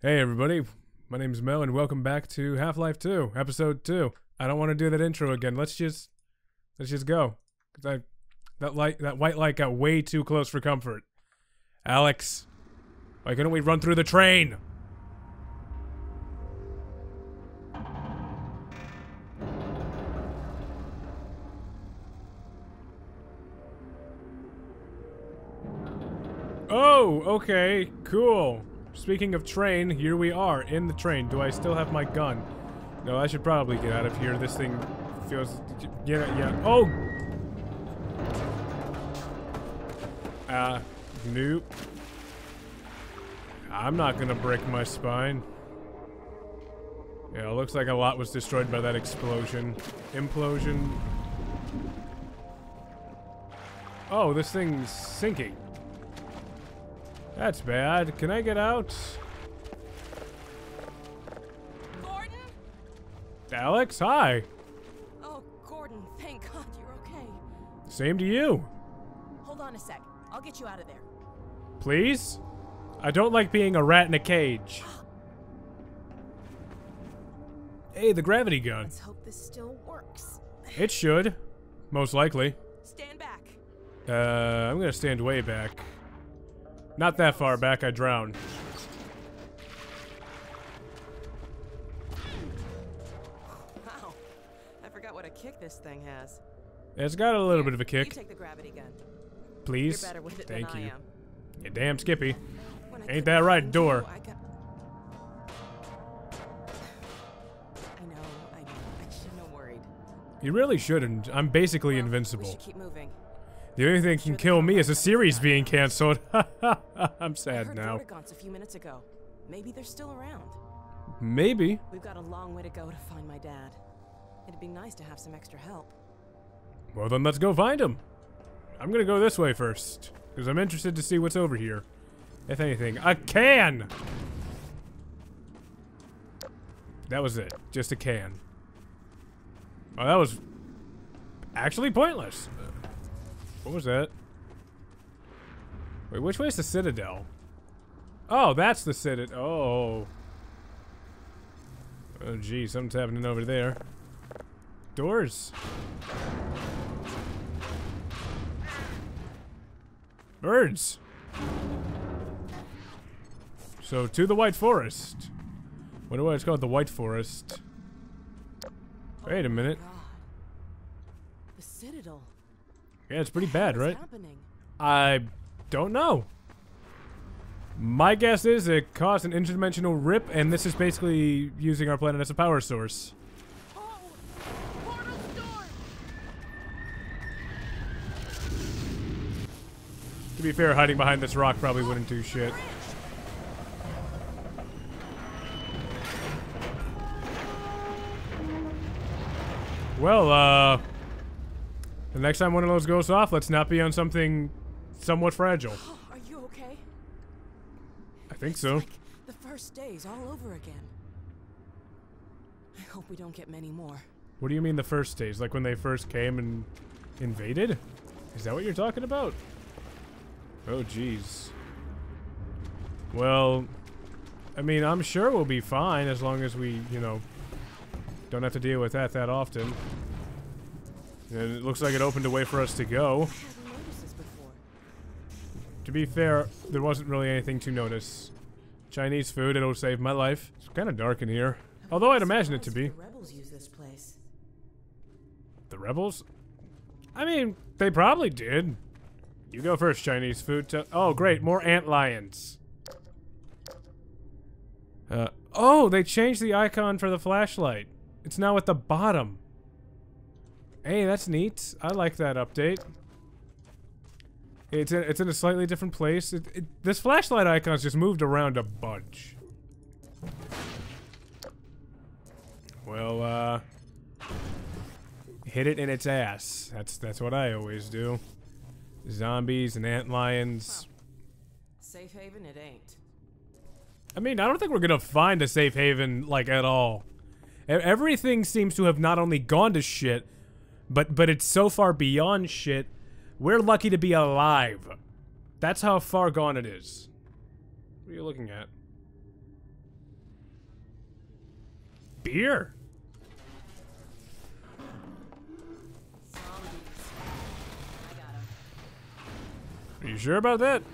Hey everybody, my name's Mel and welcome back to Half-Life 2, Episode 2. I don't want to do that intro again. Let's just go. 'Cause that white light got way too close for comfort. Alyx, why couldn't we run through the train? Oh, okay, cool. Speaking of train, here we are in the train. Do I still have my gun? No, I should probably get out of here. This thing feels... Yeah. Oh! Nope. I'm not gonna break my spine. Yeah, it looks like a lot was destroyed by that explosion. Implosion. Oh, this thing's sinking. That's bad. Can I get out? Gordon? Alyx, hi. Oh, Gordon, thank God you're okay. Same to you. Hold on a sec. I'll get you out of there. Please? I don't like being a rat in a cage. Hey, the gravity gun. Let's hope this still works. It should. Most likely. Stand back. I'm gonna stand way back. Not that far back, I drowned. Wow. I forgot what a kick this thing has. It's got a little bit of a kick. You take the gravity gun. Please. You're better with it Thank than you. I am. You damn Skippy. When I Ain't couldn't that right, find door? you, I know. I shouldn't have worried. You really shouldn't. I'm basically We invincible. should keep moving. The only thing that can kill me is a series being cancelled. I'm sad now. I heard a few minutes ago. Maybe they're still around. Maybe. We've got a long way to go to find my dad. It'd be nice to have some extra help. Well then let's go find him. I'm gonna go this way first, because I'm interested to see what's over here. If anything. A can! That was it. Just a can. Oh, that was actually pointless. What was that? Wait, which way is the Citadel? Oh, that's the Citadel. Oh. Oh, gee, something's happening over there. Doors. Birds. So, to the White Forest. Wonder why it's called the White Forest. Wait a minute. God. The Citadel. Yeah, it's pretty bad, right? What's happening? I don't know. My guess is it caused an interdimensional rip, and this is basically using our planet as a power source. Oh, portal storm! To be fair, hiding behind this rock probably wouldn't do shit. Well, the next time one of those goes off, let's not be on something somewhat fragile. Are you okay? I think so. It's like the first days all over again. I hope we don't get many more. What do you mean the first days? Like when they first came and invaded? Is that what you're talking about? Oh, jeez. Well, I mean, I'm sure we'll be fine as long as we, you know, don't have to deal with that often. And it looks like it opened a way for us to go. I hadn't noticed this before. To be fair, there wasn't really anything to notice. Chinese food, it'll save my life. It's kind of dark in here. Although I'd imagine it to be. The rebels use this place. The rebels? I mean, they probably did. You go first, Chinese food. Oh, great, more ant lions. Oh, they changed the icon for the flashlight. It's now at the bottom. Hey, that's neat. I like that update. It's in a slightly different place. This flashlight icon's just moved around a bunch. Well, hit it in its ass. That's what I always do. Zombies and ant lions. Safe haven it ain't. I mean, I don't think we're gonna find a safe haven, like, at all. Everything seems to have not only gone to shit, but it's so far beyond shit, we're lucky to be alive. That's how far gone it is. What are you looking at? spear? Are you sure about that?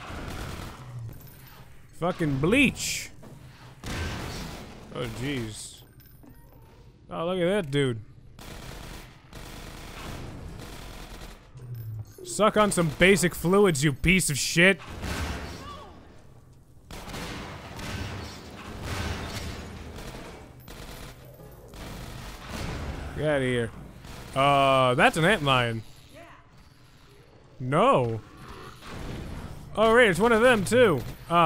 Fucking bleach. Oh, jeez. Oh, look at that dude. Suck on some basic fluids, you piece of shit. Get out of here. That's an antlion. No. Oh, right, it's one of them, too.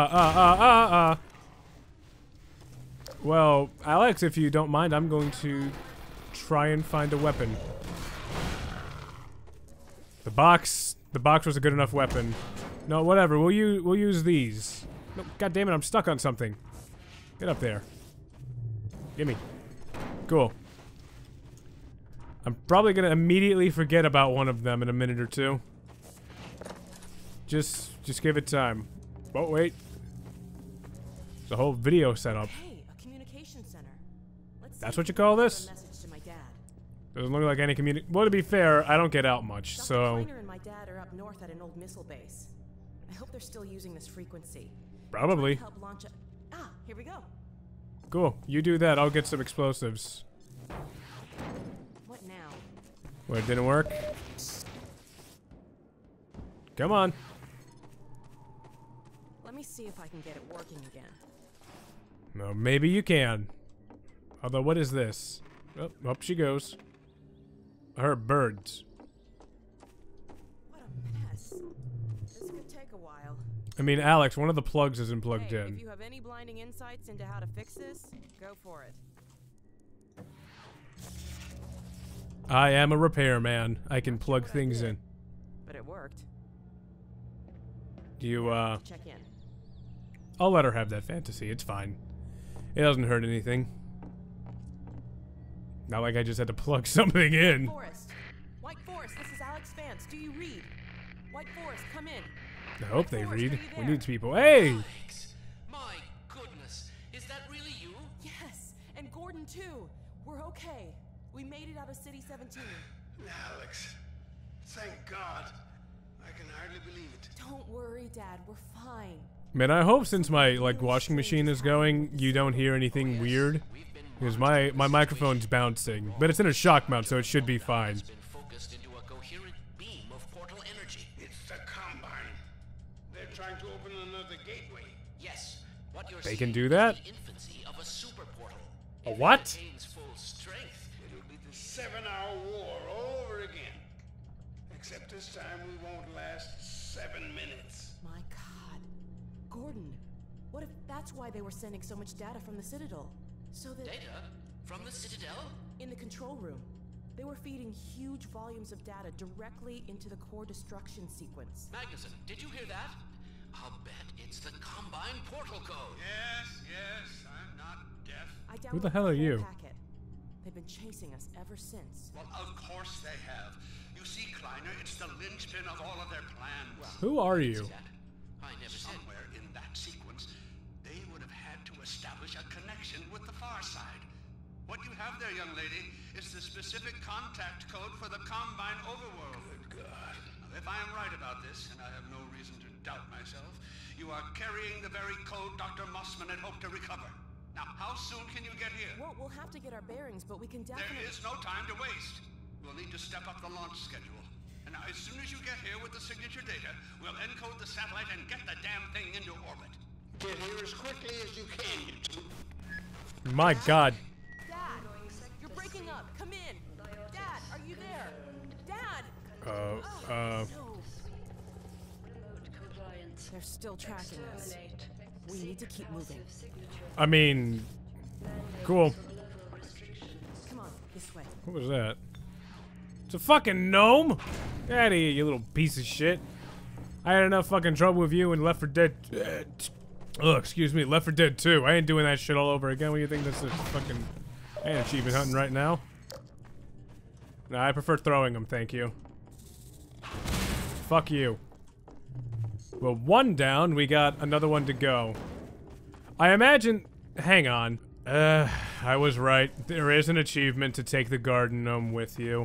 Well, Alex, if you don't mind, I'm going to try and find a weapon. The box was a good enough weapon. No, whatever, we'll use these. No, God damn it, I'm stuck on something. Get up there. Gimme. Cool. I'm probably gonna immediately forget about one of them in a minute or two. Just give it time. Oh, wait. It's a whole video setup. Hey, a communication center. That's what you call this? Message to my dad. Doesn't look like any well, to be fair, I don't get out much, Dr. so... Kleiner and my dad are up north at an old missile base. I hope they're still using this frequency. Probably. Help launch a... Ah, here we go. Cool. You do that, I'll get some explosives. What now? Well, it didn't work. Come on. Let me see if I can get it working again. No, maybe you can. Although, what is this? Oh, up she goes. I heard birds. What a mess. This could take a while. I mean, Alex, one of the plugs isn't plugged Hey, in. if you have any blinding insights into how to fix this, go for it. I am a repairman. I can Not sure plug what I things did, in. But it worked. Do you, Check in. I'll let her have that fantasy. It's fine. It doesn't hurt anything. Not like I just had to plug something in. White Forest, this is Alex Vance. Do you read? White Forest, come in. I hope they Forrest, read. are you We there? need people. Hey! Alex, my goodness, is that really you? Yes, and Gordon too. We're okay. We made it out of City 17. Alex, thank God. I can hardly believe it. Don't worry, Dad. We're fine. Man, I hope since my, like, washing machine is going, you don't hear anything weird. Because my microphone's bouncing. But it's in a shock mount, so it should be fine. It's been focused into a coherent beam of portal energy. It's the Combine. They're trying to open another gateway. Yes, what you're They seeing can do is that? the infancy of a super portal. A If it what? attains full strength, It'll be the 7-hour war all over again. Except this time we won't last 7 minutes. My God. Gordon, what if that's why they were sending so much data from the Citadel? So that data from the Citadel? in the control room, they were feeding huge volumes of data directly into the core destruction sequence. Magnuson, did you hear that? I'll bet it's the Combine portal code. Yes, I'm not deaf. I Who the downloaded hell are whole you? Packet. They've been chasing us ever since. Well, of course they have. You see, Kleiner, it's the linchpin of all of their plans. Who are you? That I never said. Somewhere in that sequence, they would have had to establish a connection with the far side. What you have there, young lady, is the specific contact code for the Combine overworld. Good God. Now, if I am right about this, and I have no reason to doubt myself, you are carrying the very code Dr. Mossman had hoped to recover. Now, how soon can you get here? Well, we'll have to get our bearings, but we can There definitely... is no time to waste. We'll need to step up the launch schedule. And now, as soon as you get here with the signature data, we'll encode the satellite and get the damn thing into orbit. Get here as quickly as you can, you two. My God. Dad, you're breaking up. Come in. Dad, are you there? Dad! Uh, No. They're still tracking us. We need to keep moving. I mean, cool. Come on, this way. What was that? It's a fucking gnome? Get out of here, you little piece of shit. I had enough fucking trouble with you in Left 4 Dead. Oh, excuse me, Left 4 Dead 2. I ain't doing that shit all over again. What do you think this is? Fucking. I ain't achievement hunting right now. Nah, I prefer throwing them, thank you. Fuck you. Well, one down, we got another one to go. I imagine. Hang on. I was right. There is an achievement to take the garden gnome with you.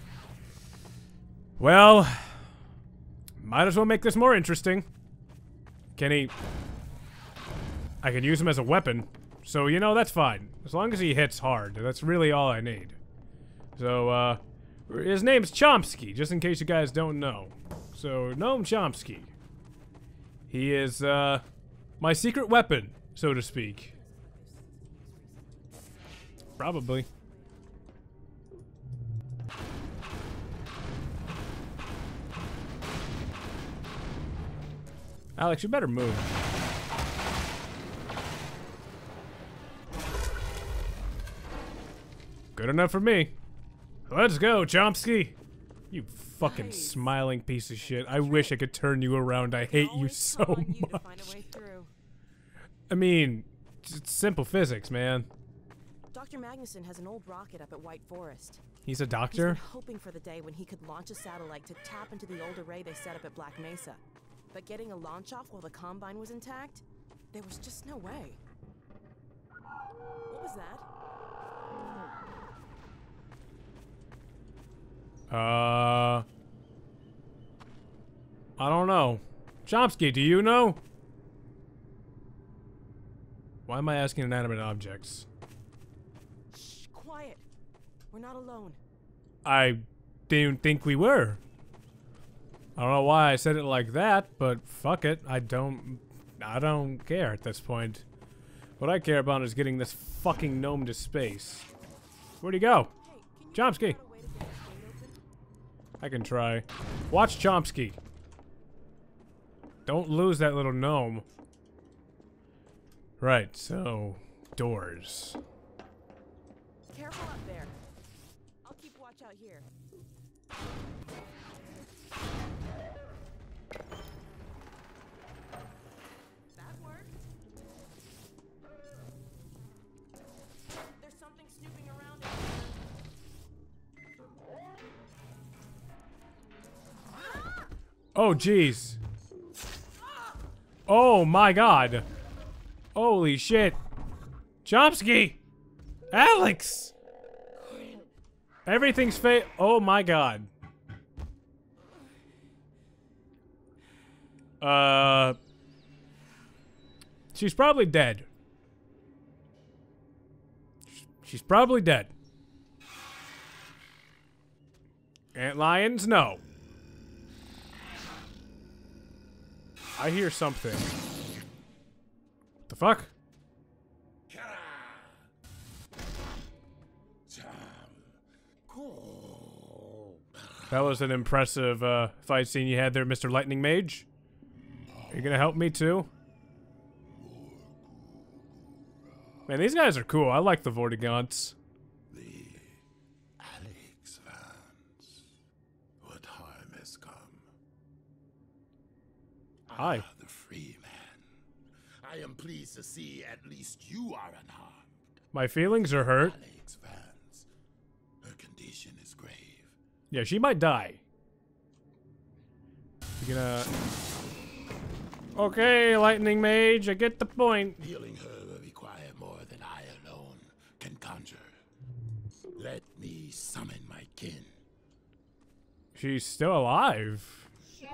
Well, might as well make this more interesting. Can he... I can use him as a weapon. So, you know, that's fine. As long as he hits hard. That's really all I need. So, his name's Chompski, just in case you guys don't know. So, Gnome Chompski. He is, my secret weapon, so to speak. Probably. Alex, you better move. Good enough for me. Let's go, Chompski. You fucking smiling piece of shit. I wish I could turn you around. I hate you so much. I mean, it's simple physics, man. Dr. Magnuson has an old rocket up at White Forest. He's a He's doctor? been hoping for the day when he could launch a satellite to tap into the old array they set up at Black Mesa. But getting a launch off while the Combine was intact? There was just no way. What was that? I don't know. Chompski, do you know? Why am I asking inanimate objects? Shh, quiet. We're not alone. I didn't think we were. I don't know why I said it like that, but fuck it. I don't care at this point. What I care about is getting this fucking gnome to space. Where'd he go? Hey, can you Chompski. figure out a way to get this gate open? I can try. Watch Chompski. Don't lose that little gnome. Right, so doors. Careful up there. I'll keep watch out here. That worked. There's something snooping around in here. Oh, jeez. Oh, my God. Holy shit. Chompski! Alyx! Everything's oh, my God. She's probably dead. She's probably dead. Antlions, no. I hear something. The fuck? That was an impressive fight scene you had there, Mr. Lightning Mage. Are you gonna help me too? Man, these guys are cool. I like the Vortigaunts. The Alyx fans. What harm has come? Hi. Ah, the free man. I am pleased to see at least you are unharmed. My feelings are hurt. Alyx fans. Her condition is grave. Yeah, she might die. You gonna... Okay, Lightning Mage, I get the point. Healing her will require more than I alone can conjure. Let me summon my kin. She's still alive.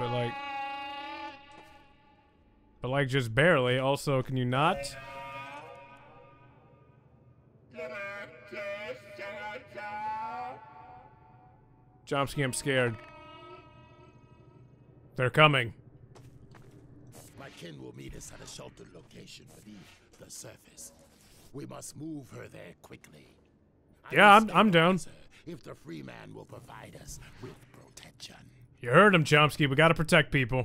But like just barely. Also, can you not? Chompski, I'm scared. They're coming. My kin will meet us at a sheltered location beneath the surface. We must move her there quickly. Yeah, I'm down. If the free man will provide us with protection. You heard him, Chompski. We gotta protect people.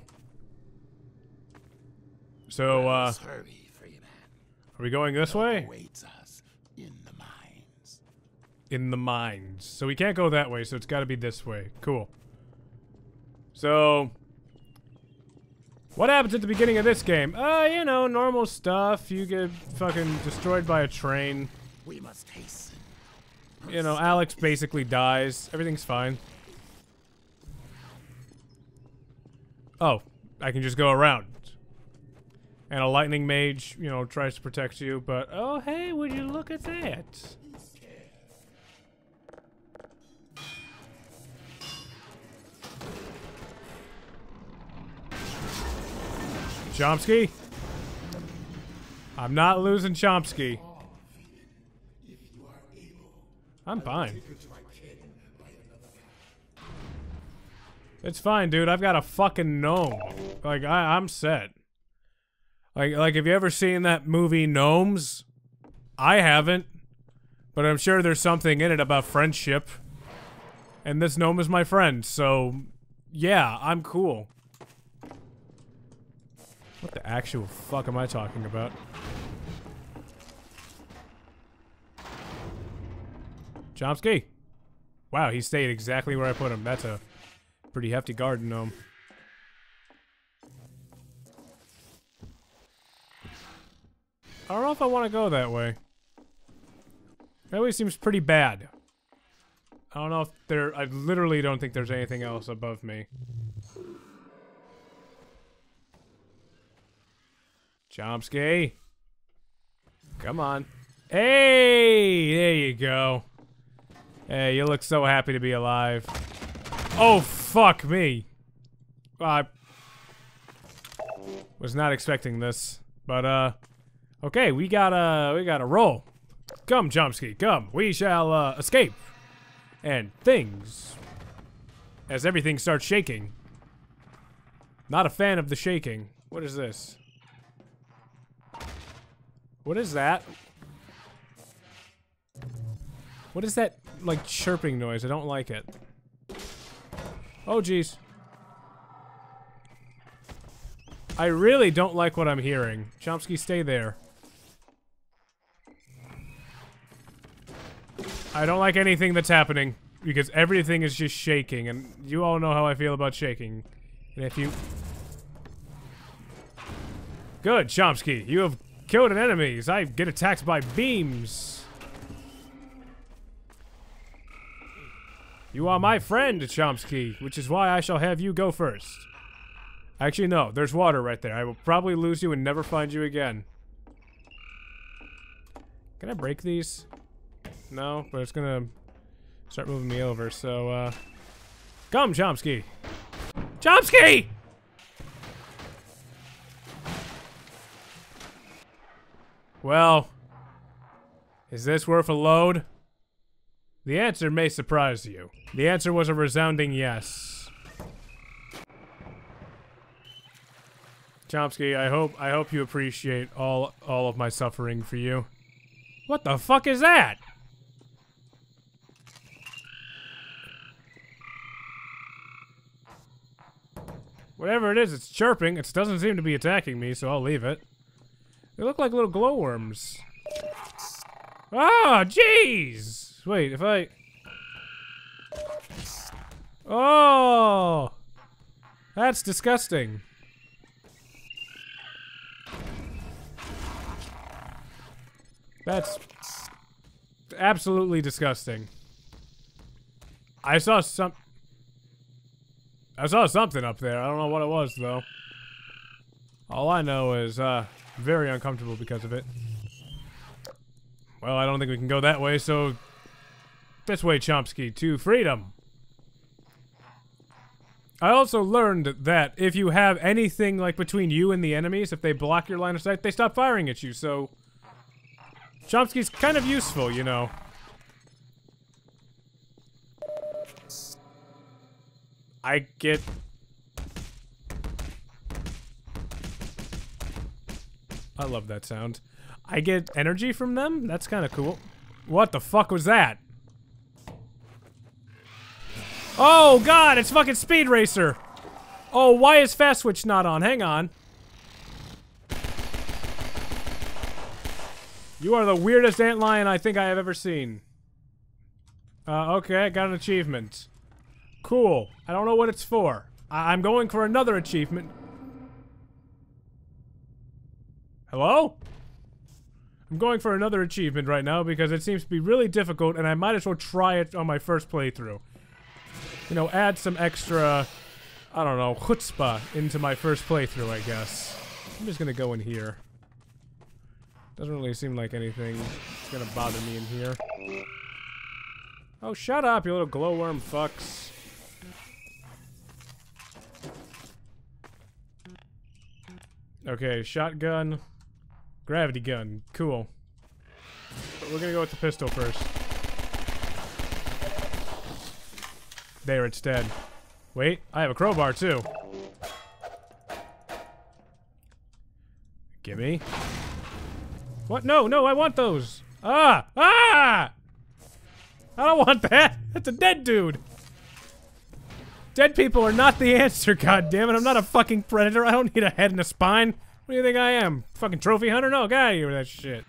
So, Let's hurry, free man. are we going this way? Awaits us in the mines. In the mines. So we can't go that way, so it's gotta be this way. Cool. So... what happens at the beginning of this game? You know, normal stuff. You get fucking destroyed by a train. We must hasten. You know, Alyx basically dies. Everything's fine. Oh, I can just go around. And a lightning mage, you know, tries to protect you, but oh hey, would you look at that? Chompski? I'm not losing Chompski. I'm fine. It's fine, dude. I've got a fucking gnome. Like, I'm set. Like, have you ever seen that movie Gnomes? I haven't. But I'm sure there's something in it about friendship. And this gnome is my friend, so... yeah, I'm cool. What the actual fuck am I talking about? Chompski? Wow, he stayed exactly where I put him. That's a pretty hefty garden gnome. I don't know if I want to go that way. That way seems pretty bad. I don't know if there... I literally don't think there's anything else above me. Chompski. Come on. Hey! There you go. Hey, you look so happy to be alive. Oh, fuck me. I was not expecting this. But, okay, we gotta roll. Come, Chompski, come. We shall, escape. And things... as everything starts shaking. Not a fan of the shaking. What is this? What is that? What is that, like, chirping noise? I don't like it. Oh, jeez. I really don't like what I'm hearing. Chompski, stay there. I don't like anything that's happening, because everything is just shaking, and you all know how I feel about shaking. And if you... Good, Chompski. You have killed an enemy. I get attacked by beams. You are my friend, Chompski, which is why I shall have you go first. Actually, no. There's water right there. I will probably lose you and never find you again. Can I break these? No, but it's gonna start moving me over, so, come, Chompski! Chompski! Well, is this worth a load? The answer may surprise you. The answer was a resounding yes. Chompski, I hope you appreciate all of my suffering for you. What the fuck is that? Whatever it is, it's chirping. It doesn't seem to be attacking me, so I'll leave it. They look like little glowworms. Ah, jeez! Wait, if I... Oh! That's disgusting. That's absolutely disgusting. I saw something up there. I don't know what it was, though. All I know is, very uncomfortable because of it. Well, I don't think we can go that way, so... this way, Chompski, to freedom! I also learned that if you have anything, like, between you and the enemies, if they block your line of sight, they stop firing at you, so... Chompski's kind of useful, you know. I get... I love that sound. I get energy from them? That's kind of cool. What the fuck was that? Oh god, it's fucking Speed Racer! Oh, why is Fast Switch not on? Hang on. You are the weirdest antlion I think I have ever seen. Okay, I got an achievement. Cool. I don't know what it's for. I'm going for another achievement. Hello? I'm going for another achievement right now because it seems to be really difficult and I might as well try it on my first playthrough. You know, add some extra, I don't know, chutzpah into my first playthrough, I guess. I'm just gonna go in here. Doesn't really seem like anything is gonna bother me in here. Oh, shut up, you little glowworm fucks. Okay, shotgun. Gravity gun. Cool. But we're gonna go with the pistol first. There, it's dead. Wait, I have a crowbar too. Gimme. What? No, no, I want those. Ah! Ah! I don't want that. That's a dead dude. Dead people are not the answer, goddammit. I'm not a fucking predator. I don't need a head and a spine. What do you think I am? Fucking trophy hunter? No, get out of here with that shit.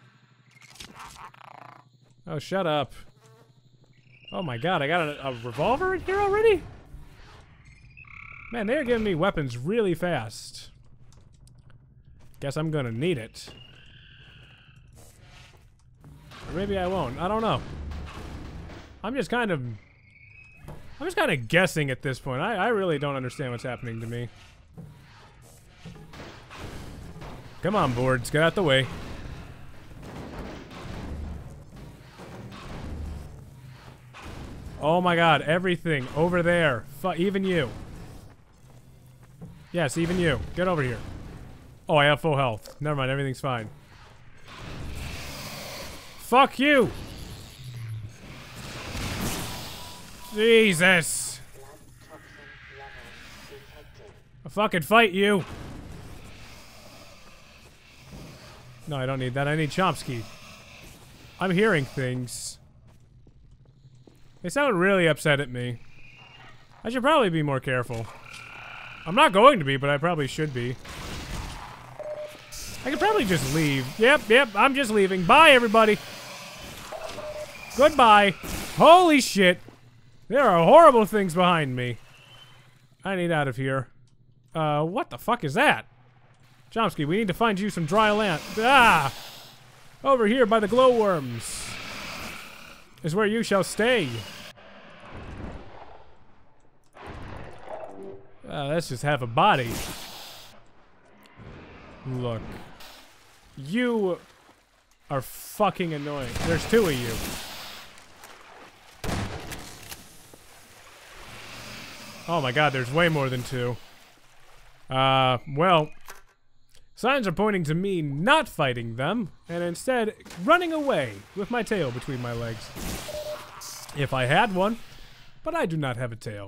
Oh, shut up. Oh my god, I got a revolver in here already? Man, they're giving me weapons really fast. Guess I'm gonna need it. Or maybe I won't. I don't know. I'm just kind of guessing at this point. I really don't understand what's happening to me. Come on, boards. Get out the way. Oh my god, everything over there. Even you. Yes, even you. Get over here. Oh, I have full health. Never mind, everything's fine. Fuck you! Jesus! I'll fucking fight you! No, I don't need that. I need Chompski. I'm hearing things. They sound really upset at me. I should probably be more careful. I'm not going to be, but I probably should be. I could probably just leave. Yep, I'm just leaving. Bye, everybody. Goodbye. Holy shit. There are horrible things behind me. I need out of here. What the fuck is that? Chompski, we need to find you some dry land. Ah! Over here by the glowworms is where you shall stay. Let's just have a body. Look. You are fucking annoying. There's two of you. Oh my god, there's way more than two. Well, signs are pointing to me not fighting them, and instead running away with my tail between my legs. If I had one, but I do not have a tail.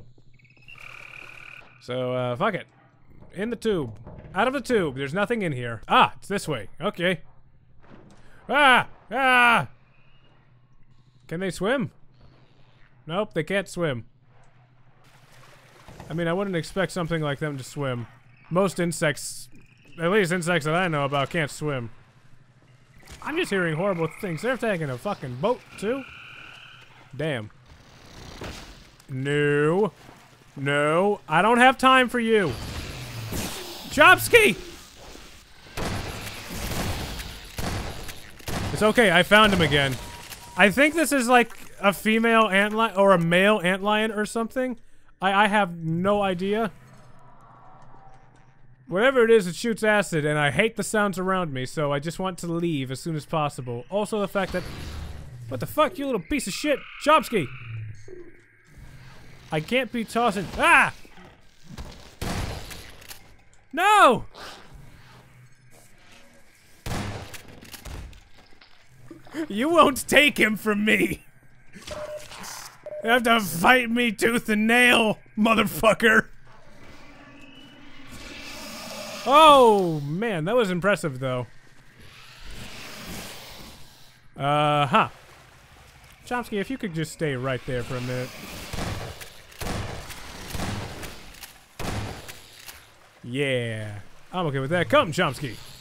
So, fuck it. In the tube. Out of the tube. There's nothing in here. Ah, it's this way. Okay. Ah! Ah! Can they swim? Nope, they can't swim. I mean, I wouldn't expect something like them to swim. Most insects, at least insects that I know about, can't swim. I'm just hearing horrible things. They're taking a fucking boat, too? Damn. No. No. I don't have time for you. Chompski! It's okay, I found him again. I think this is like a female antlion or a male antlion or something. I have no idea. Whatever it is, it shoots acid, and I hate the sounds around me, so I just want to leave as soon as possible. Also the fact that... What the fuck, you little piece of shit? Chompski! I can't be tossing... Ah! No! You won't take him from me! You have to fight me tooth and nail, motherfucker! Oh, man, that was impressive, though. Huh. Chompski, if you could just stay right there for a minute. Yeah. I'm okay with that. Come, Chompski.